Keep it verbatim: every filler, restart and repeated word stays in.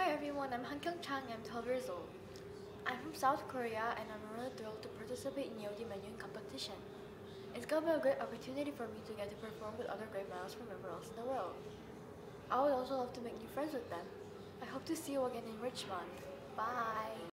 Hi everyone, I'm Hankyoung Chang. I'm twelve years old. I'm from South Korea and I'm really thrilled to participate in the Menuhin competition. It's gonna be a great opportunity for me to get to perform with other great models from everywhere else in the world. I would also love to make new friends with them. I hope to see you again in Richmond. Bye!